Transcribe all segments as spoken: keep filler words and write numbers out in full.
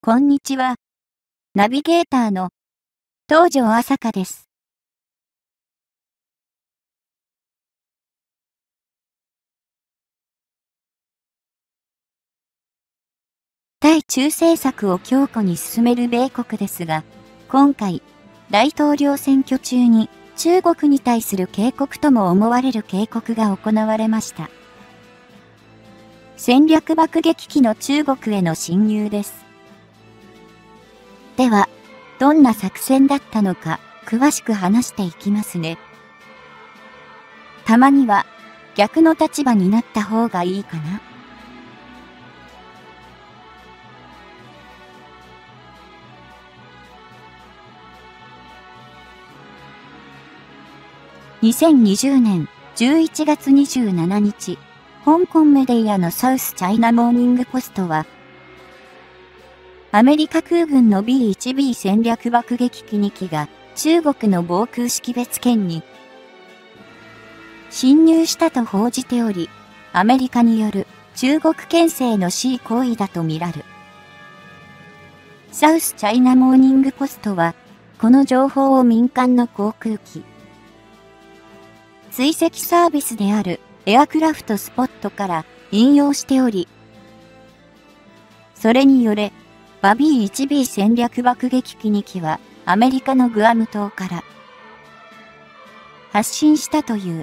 こんにちは。ナビゲーターの東條朝香です。対中政策を強固に進める米国ですが、今回、大統領選挙中に中国に対する警告とも思われる警告が行われました。戦略爆撃機の中国への侵入です。では、どんな作戦だったのか、詳しく話していきますね。たまには、逆の立場になった方がいいかな。にせんにじゅうねんじゅういちがつにじゅうしちにち、香港メディアのサウスチャイナモーニングポストは、アメリカ空軍の ビーワンビー 戦略爆撃機にきが中国の防空識別圏に侵入したと報じており、アメリカによる中国牽制の恣意行為だとみらる。サウスチャイナモーニングポストは、この情報を民間の航空機追跡サービスであるエアクラフトスポットから引用しており、それによれ、ビーワンビー 戦略爆撃機にきはアメリカのグアム島から発進したという。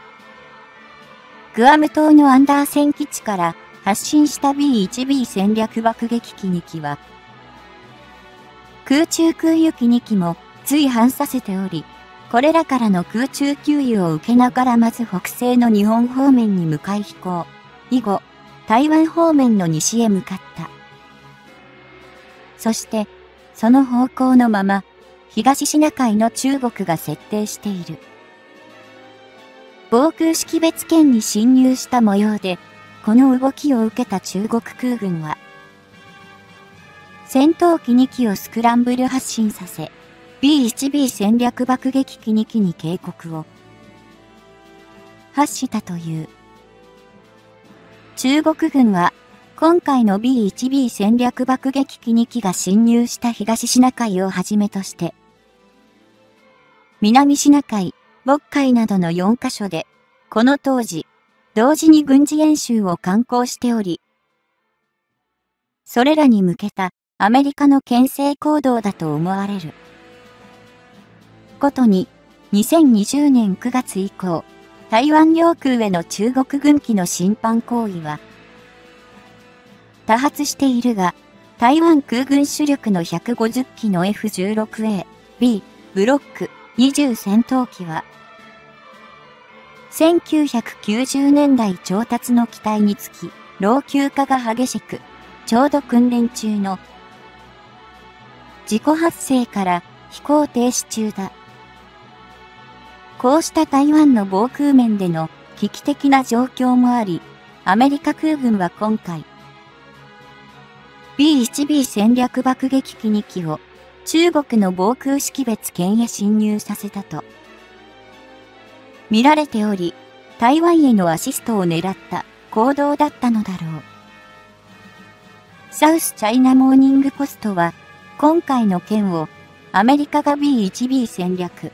グアム島のアンダーセン基地から発進した ビーワンビー 戦略爆撃機にきは、空中空輸機にきも随伴させており、これらからの空中給油を受けながらまず北西の日本方面に向かい飛行。以後、台湾方面の西へ向かった。そして、その方向のまま、東シナ海の中国が設定している防空識別圏に侵入した模様で、この動きを受けた中国空軍は、戦闘機にきをスクランブル発進させ、ビーワンビー 戦略爆撃機にきに警告を発したという。中国軍は、今回の ビーワンビー 戦略爆撃機にきが侵入した東シナ海をはじめとして、南シナ海、渤海などのよんカ所で、この当時、同時に軍事演習を敢行しており、それらに向けたアメリカの牽制行動だと思われる。ことに、にせんにじゅうねんくがつ以降、台湾領空への中国軍機の侵犯行為は、多発しているが、台湾空軍主力のひゃくごじゅっきの エフじゅうろくエー、B、ブロックにじゅう戦闘機は、せんきゅうひゃくきゅうじゅうねんだい調達の機体につき、老朽化が激しく、ちょうど訓練中の事故発生から飛行停止中だ。こうした台湾の防空面での危機的な状況もあり、アメリカ空軍は今回、ビーワンビー 戦略爆撃機にきを中国の防空識別圏へ侵入させたと見られており、台湾へのアシストを狙った行動だったのだろう。サウスチャイナモーニングポストは、今回の件をアメリカが ビーワンビー 戦略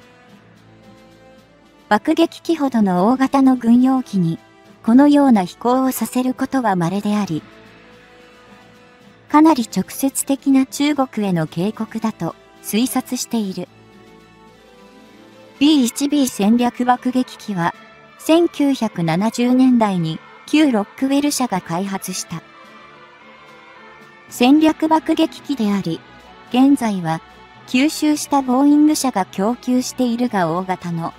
爆撃機ほどの大型の軍用機にこのような飛行をさせることは稀であり、かなり直接的な中国への警告だと推察している。ビーワンビー 戦略爆撃機はせんきゅうひゃくななじゅうねんだいに旧ロックウェル社が開発した戦略爆撃機であり、現在は吸収したボーイング社が供給しているが大型の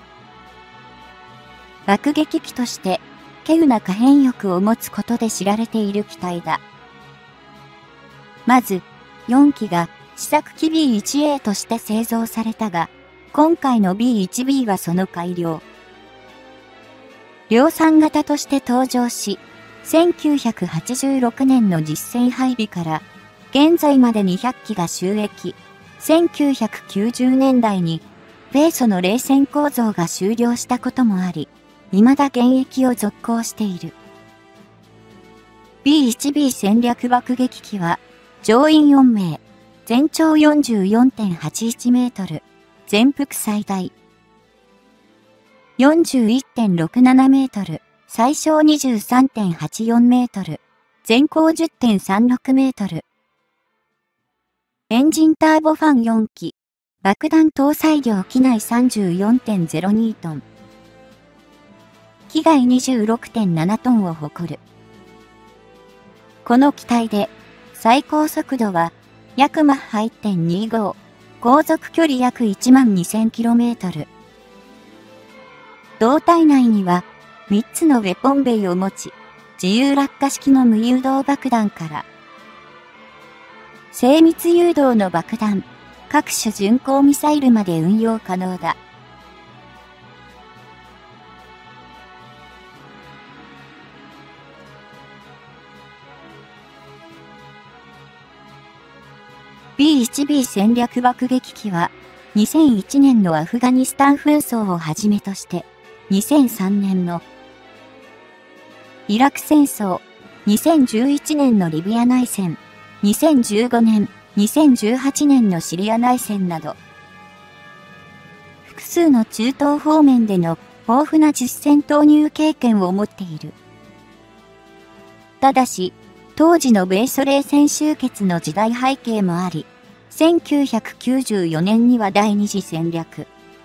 爆撃機として稀有な可変翼を持つことで知られている機体だ。まず、よんきが試作機 ビーワンエー として製造されたが、今回の ビーワンビー はその改良。量産型として登場し、せんきゅうひゃくはちじゅうろくねんの実戦配備から、現在までにひゃっきが就役、せんきゅうひゃくきゅうじゅうねんだいに、米ソの冷戦構造が終了したこともあり、未だ現役を続行している。ビーワンビー 戦略爆撃機は、 乗員よんめい、全長 よんじゅうよんてんはちいちメートル、全幅最大 よんじゅういってんろくななメートル、最小 にじゅうさんてんはちよんメートル、全高 じゅってんさんろくメートル。エンジンターボファンよんき、爆弾搭載量機内 さんじゅうよんてんゼロにトン。機外 にじゅうろくてんななトンを誇る。この機体で、最高速度は、約マッハ いってんにご、航続距離約 いちまんにせんキロメートル。胴体内には、みっつのウェポンベイを持ち、自由落下式の無誘導爆弾から、精密誘導の爆弾、各種巡航ミサイルまで運用可能だ。ビーワンビー 戦略爆撃機は、にせんいちねんのアフガニスタン紛争をはじめとして、にせんさんねんのイラク戦争、にせんじゅういちねんのリビア内戦、にせんじゅうごねん、にせんじゅうはちねんのシリア内戦など、複数の中東方面での豊富な実戦投入経験を持っている。ただし、当時の米ソ冷戦終結の時代背景もあり、せんきゅうひゃくきゅうじゅうよねんには第二次戦略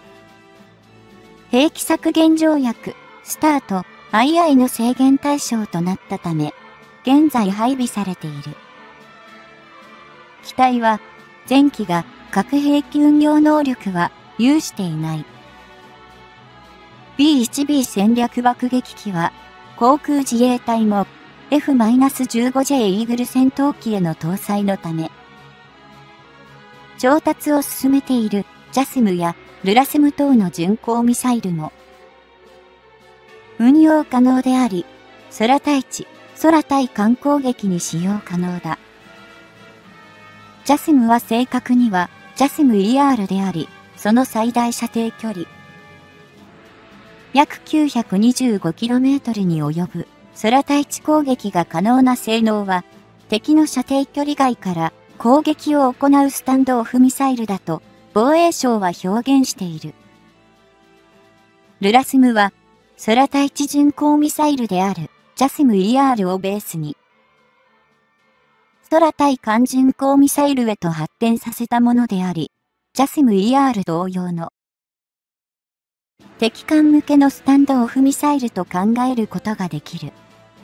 兵器削減条約、スタート、アイアイ の制限対象となったため、現在配備されている。機体は、前期が核兵器運用能力は有していない。ビーワンビー 戦略爆撃機は、航空自衛隊も エフじゅうごジェイ イーグル戦闘機への搭載のため、調達を進めているジャスムやルラスム等の巡航ミサイルも、運用可能であり、空対地、空対艦攻撃に使用可能だ。ジャスムは正確には、ジャスム イーアール であり、その最大射程距離、約 きゅうひゃくにじゅうごキロメートル に及ぶ空対地攻撃が可能な性能は、敵の射程距離外から攻撃を行うスタンドオフミサイルだと、防衛省は表現している。ルラスムは、空対地巡航ミサイルである、ジャスム イーアール をベースに、空対艦巡航ミサイルへと発展させたものであり、ジャスム イーアール 同様の、敵艦向けのスタンドオフミサイルと考えることができる。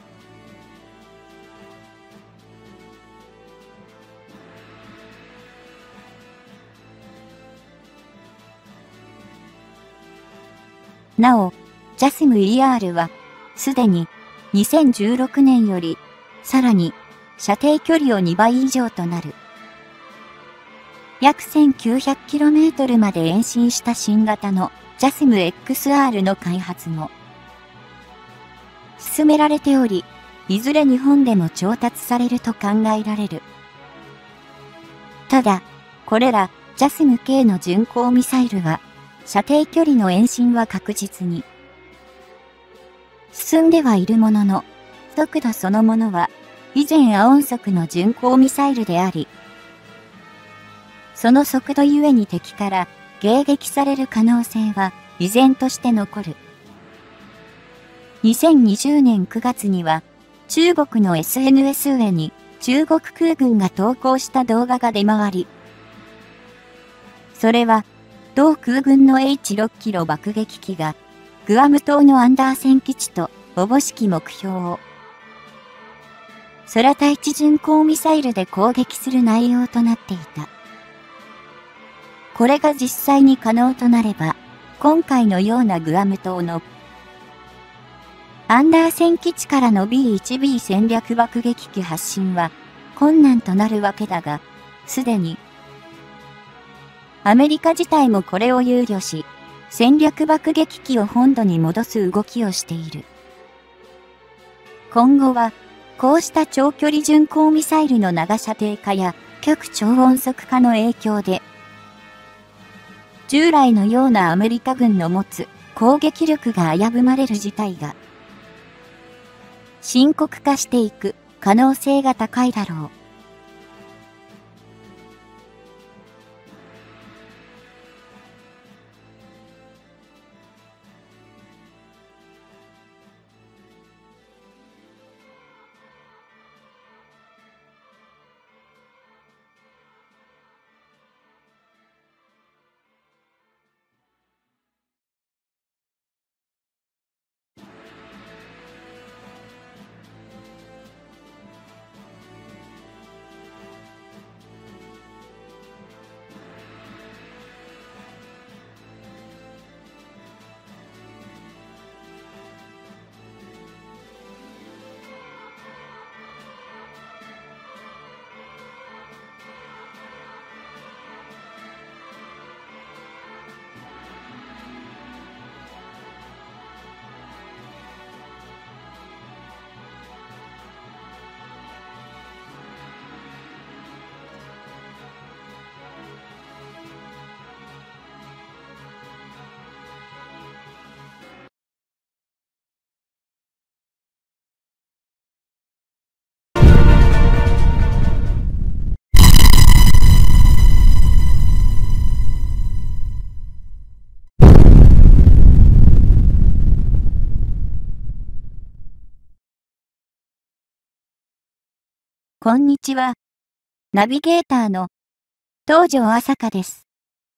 なお、ジャスム イーアール は、すでににせんじゅうろくねんより、さらに、射程距離をにばい以上となる。約 せんきゅうひゃくキロメートル まで延伸した新型のジャスム エックスアール の開発も進められており、いずれ日本でも調達されると考えられる。ただ、これらジャスム系の巡航ミサイルは、射程距離の延伸は確実に進んではいるものの、速度そのものは以前亜音速の巡航ミサイルであり、その速度ゆえに敵から迎撃される可能性は依然として残る。にせんにじゅうねんくがつには中国の エスエヌエス 上に中国空軍が投稿した動画が出回り、それは同空軍の エイチろく キロ爆撃機がグアム島のアンダーセン基地とおぼしき目標を空対地巡航ミサイルで攻撃する内容となっていた。これが実際に可能となれば、今回のようなグアム島のアンダーセン基地からの ビーワンビー 戦略爆撃機発進は困難となるわけだが、すでにアメリカ自体もこれを憂慮し、戦略爆撃機を本土に戻す動きをしている。今後は、こうした長距離巡航ミサイルの長射程化や極超音速化の影響で、従来のようなアメリカ軍の持つ攻撃力が危ぶまれる事態が深刻化していく可能性が高いだろう。 こんにちは。ナビゲーターの東條朝香です。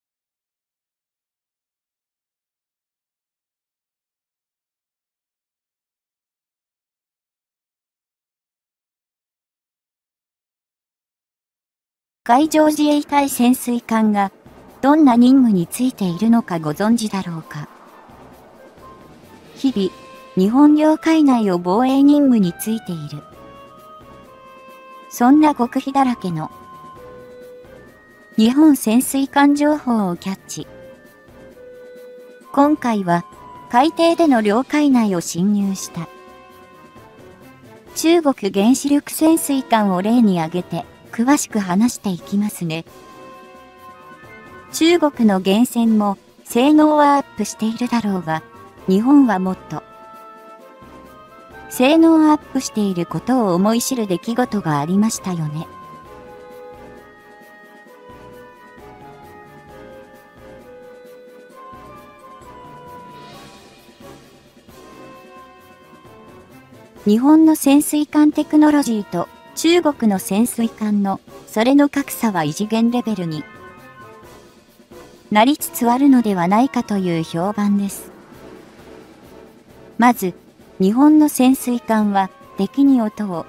海上自衛隊潜水艦がどんな任務についているのかご存知だろうか。日々、日本領海内を防衛任務についている。そんな極秘だらけの日本潜水艦情報をキャッチ。今回は海底での領海内を侵入した中国原子力潜水艦を例に挙げて詳しく話していきますね。中国の原潜も性能はアップしているだろうが、日本はもっと性能アップしていることを思い知る出来事がありましたよね。日本の潜水艦テクノロジーと中国の潜水艦のそれの格差は異次元レベルになりつつあるのではないかという評判です。まず、日本の潜水艦は敵に音を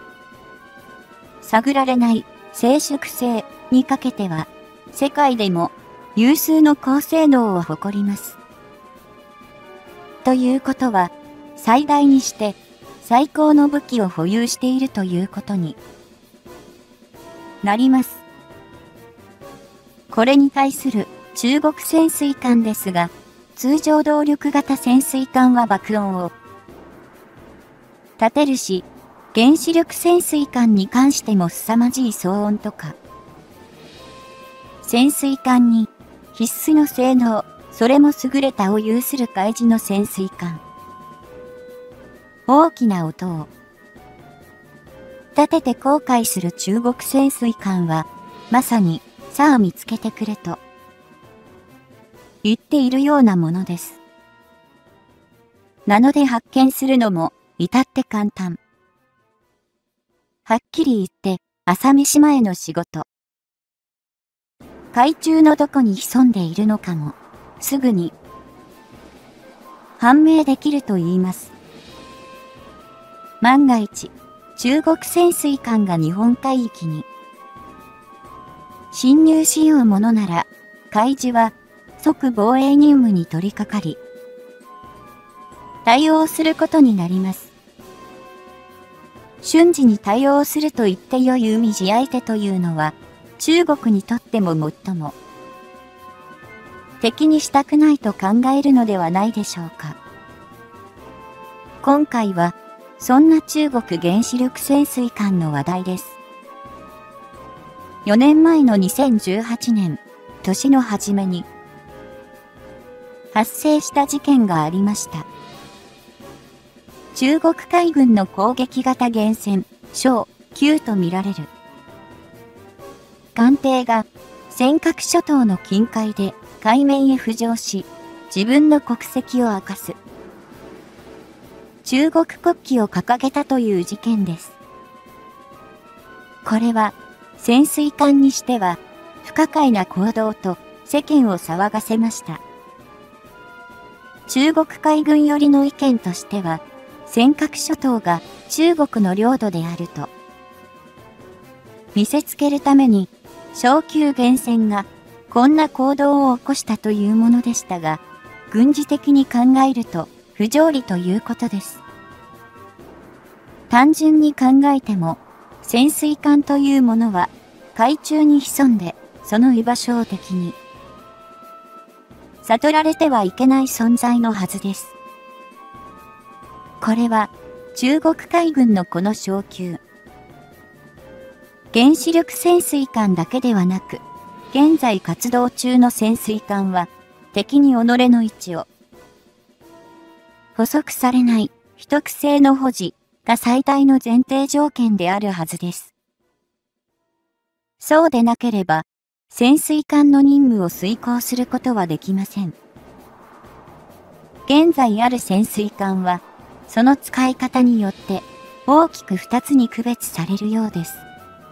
探られない静粛性にかけては世界でも有数の高性能を誇ります。ということは最大にして最高の武器を保有しているということになります。これに対する中国潜水艦ですが、通常動力型潜水艦は爆音を立てるし、原子力潜水艦に関しても凄まじい騒音とか、潜水艦に必須の性能、それも優れたを有する海自の潜水艦。大きな音を立てて航海する中国潜水艦は、まさに、さあ見つけてくれと言っているようなものです。なので発見するのも至って簡単。はっきり言って朝飯前の仕事。海中のどこに潜んでいるのかもすぐに判明できると言います。万が一、中国潜水艦が日本海域に侵入しようものなら、海自は即防衛任務に取り掛かり、対応することになります。瞬時に対応すると言って良い海自相手というのは、中国にとっても最も敵にしたくないと考えるのではないでしょうか。今回は、そんな中国原子力潜水艦の話題です。よねんまえのにせんじゅうはちねん、年の初めに発生した事件がありました。中国海軍の攻撃型原潜、小きゅうとみられる艦艇が尖閣諸島の近海で海面へ浮上し、自分の国籍を明かす中国国旗を掲げたという事件です。これは潜水艦にしては不可解な行動と世間を騒がせました。中国海軍寄りの意見としては、尖閣諸島が中国の領土であると見せつけるために小級原潜がこんな行動を起こしたというものでしたが、軍事的に考えると不条理ということです。単純に考えても、潜水艦というものは海中に潜んでその居場所を敵に悟られてはいけない存在のはずです。これは中国海軍のこの小級原子力潜水艦だけではなく、現在活動中の潜水艦は敵に己の位置を捕捉されない秘匿性の保持が最大の前提条件であるはずです。そうでなければ、潜水艦の任務を遂行することはできません。現在ある潜水艦は、その使い方によって大きく二つに区別されるようです。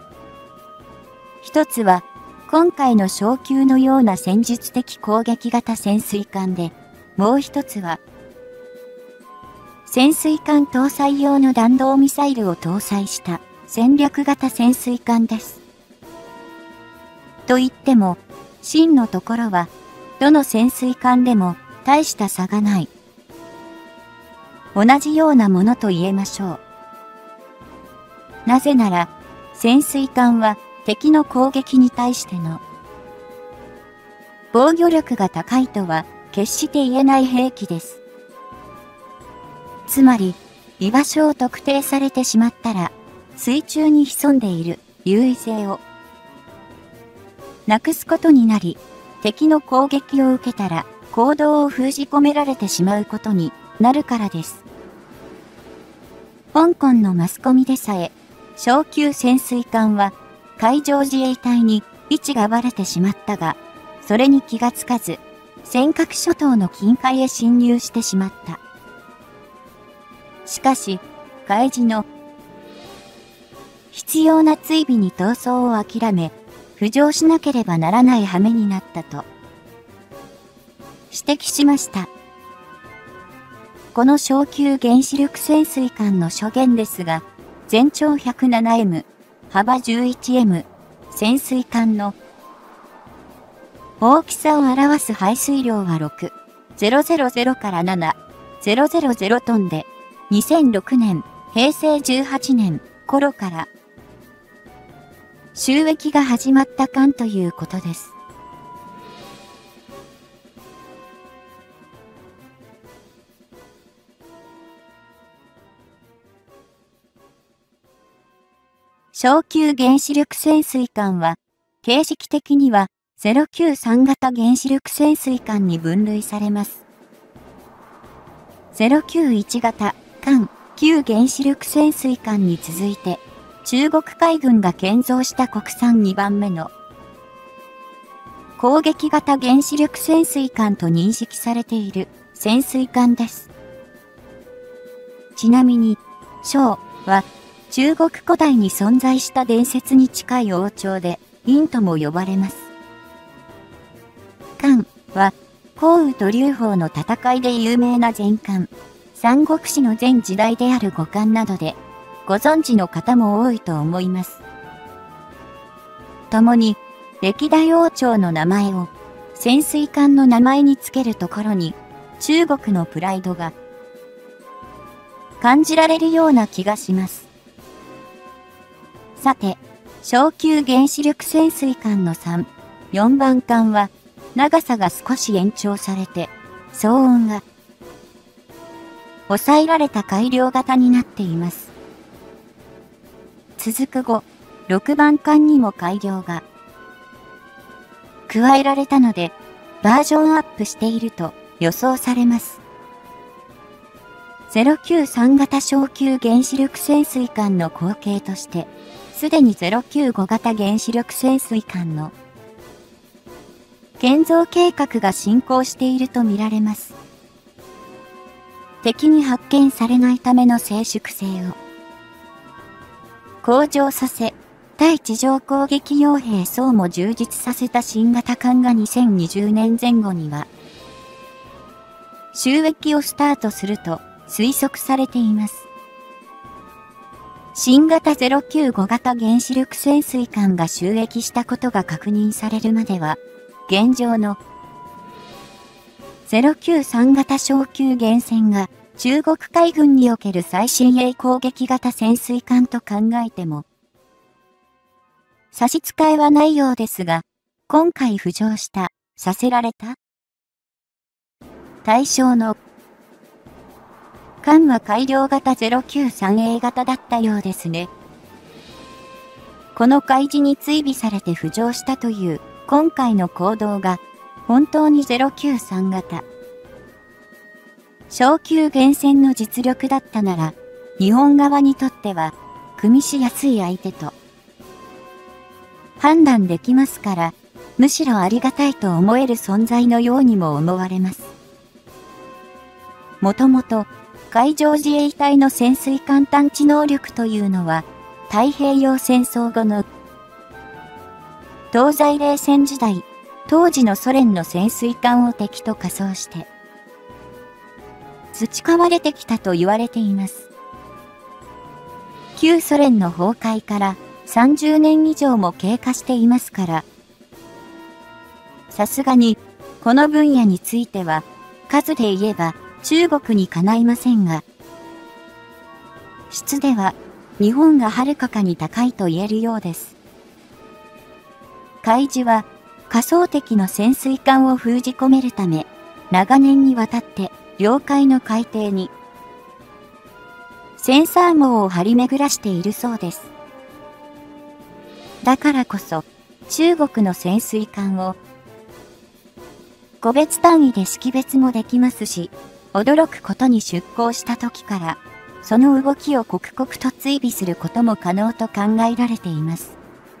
一つは、今回の小級のような戦術的攻撃型潜水艦で、もう一つは、潜水艦搭載用の弾道ミサイルを搭載した戦略型潜水艦です。と言っても、真のところは、どの潜水艦でも大した差がない。同じようなものと言えましょう。なぜなら、潜水艦は敵の攻撃に対しての防御力が高いとは決して言えない兵器です。つまり、居場所を特定されてしまったら、水中に潜んでいる優位性をなくすことになり、敵の攻撃を受けたら行動を封じ込められてしまうことになるからです。香港のマスコミでさえ、小級潜水艦は海上自衛隊に位置がバレてしまったが、それに気がつかず、尖閣諸島の近海へ侵入してしまった。しかし、海自の必要な追尾に逃走を諦め、浮上しなければならない羽目になったと指摘しました。この小級原子力潜水艦の初言ですが、全長 ひゃくななエム、幅 じゅういちエム、潜水艦の大きさを表す排水量はろくせんからななせんトンで、にせんろくねん、へいせいじゅうはちねん頃から収益が始まった艦ということです。小級原子力潜水艦は、形式的にはゼロきゅうさん型原子力潜水艦に分類されます。ゼロきゅういち型艦旧原子力潜水艦に続いて、中国海軍が建造した国産にばんめの攻撃型原子力潜水艦と認識されている潜水艦です。ちなみに、小は中国古代に存在した伝説に近い王朝で、殷とも呼ばれます。艦は、項羽と劉邦の戦いで有名な前艦、三国志の前時代である五艦などで、ご存知の方も多いと思います。共に、歴代王朝の名前を、潜水艦の名前につけるところに、中国のプライドが、感じられるような気がします。さて、小級原子力潜水艦のさん、よんばん艦は、長さが少し延長されて、騒音が抑えられた改良型になっています。続く後、ろくばん艦にも改良が加えられたので、バージョンアップしていると予想されます。ゼロきゅうさん型小級原子力潜水艦の後継として、すでにゼロきゅうご型原子力潜水艦の建造計画が進行しているとみられます。敵に発見されないための静粛性を向上させ、対地上攻撃用兵装も充実させた新型艦がにせんにじゅうねんぜん後には収益をスタートすると推測されています。新型ゼロきゅうご型原子力潜水艦が収益したことが確認されるまでは、現状のゼロきゅうさん型小級原潜が中国海軍における最新鋭攻撃型潜水艦と考えても差し支えはないようですが、今回浮上したさせられた対象の艦は改良型 ゼロきゅうさんエー 型だったようですね。この海事に追尾されて浮上したという今回の行動が本当にゼロきゅうさん型小級原潜の実力だったなら、日本側にとっては組みしやすい相手と判断できますから、むしろありがたいと思える存在のようにも思われます。もともと海上自衛隊の潜水艦探知能力というのは、太平洋戦争後の東西冷戦時代、当時のソ連の潜水艦を敵と仮想して、培われてきたと言われています。旧ソ連の崩壊からさんじゅうねん以上も経過していますから、さすがにこの分野については数で言えば中国にかないませんが、質では日本がはるかかに高いと言えるようです。海自は仮想敵の潜水艦を封じ込めるため、長年にわたって領海の海底にセンサー網を張り巡らしているそうです。だからこそ中国の潜水艦を個別単位で識別もできますし、驚くことに出港した時からその動きを刻々と追尾することも可能と考えられています。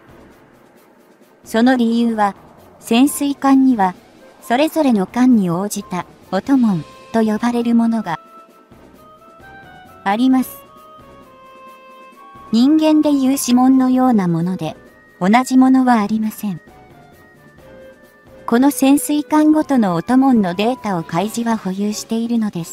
その理由は、潜水艦にはそれぞれの艦に応じた音紋と呼ばれるものがあります。人間でいう指紋のようなもので、同じものはありません。この潜水艦ごとの音紋のデータを海自は保有しているのです。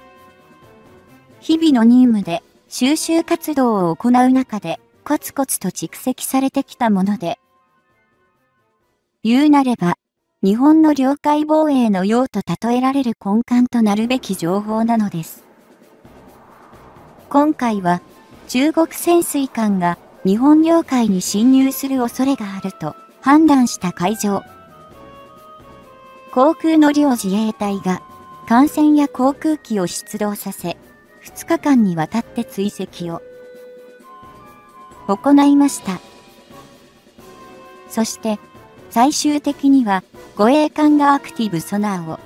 日々の任務で収集活動を行う中でコツコツと蓄積されてきたもので、言うなれば、日本の領海防衛の用と例えられる根幹となるべき情報なのです。今回は、中国潜水艦が日本領海に侵入する恐れがあると判断した海上航空の両自衛隊が艦船や航空機を出動させ、ふつかかんにわたって追跡を行いました。そして、最終的には護衛艦がアクティブソナーを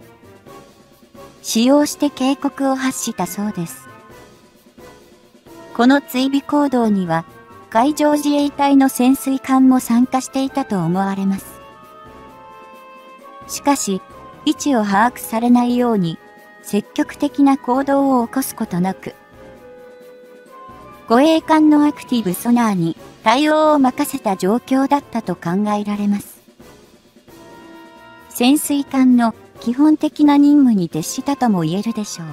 使用して警告を発したそうです。この追尾行動には海上自衛隊の潜水艦も参加していたと思われます。しかし、位置を把握されないように積極的な行動を起こすことなく、護衛艦のアクティブソナーに対応を任せた状況だったと考えられます。潜水艦の基本的な任務に徹したとも言えるでしょう。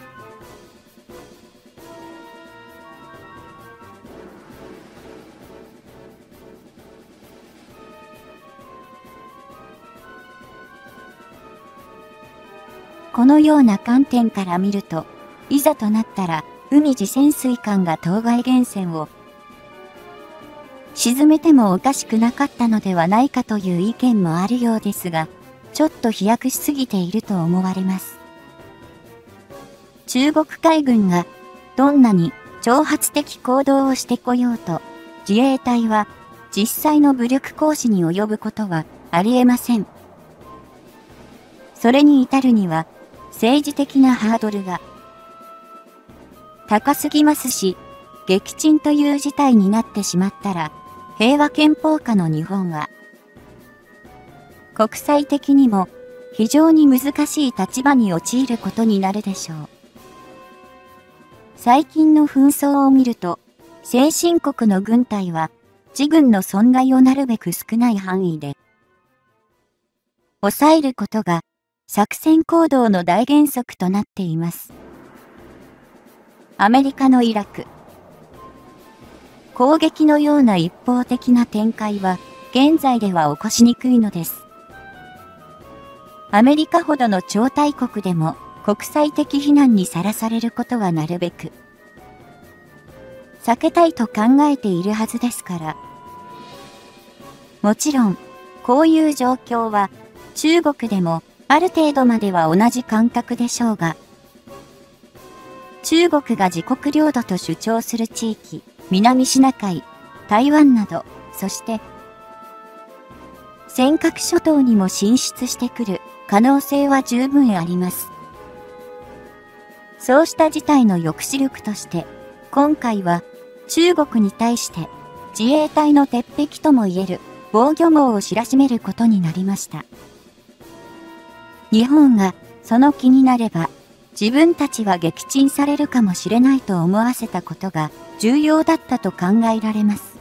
このような観点から見ると、いざとなったら海自潜水艦が当該源泉を沈めてもおかしくなかったのではないかという意見もあるようですが、ちょっと飛躍しすぎていると思われます。中国海軍がどんなに挑発的行動をしてこようと、自衛隊は実際の武力行使に及ぶことはありえません。それに至るには政治的なハードルが高すぎますし、撃沈という事態になってしまったら、平和憲法下の日本は、国際的にも非常に難しい立場に陥ることになるでしょう。最近の紛争を見ると、先進国の軍隊は自軍の損害をなるべく少ない範囲で抑えることが作戦行動の大原則となっています。アメリカのイラク攻撃のような一方的な展開は現在では起こしにくいのです。アメリカほどの超大国でも国際的非難にさらされることはなるべく避けたいと考えているはずですから。もちろん、こういう状況は中国でもある程度までは同じ感覚でしょうが、中国が自国領土と主張する地域、南シナ海、台湾など、そして尖閣諸島にも進出してくる可能性は十分あります。そうした事態の抑止力として、今回は中国に対して自衛隊の鉄壁ともいえる防御網を知らしめることになりました。日本がその気になれば自分たちは撃沈されるかもしれないと思わせたことが重要だったと考えられます。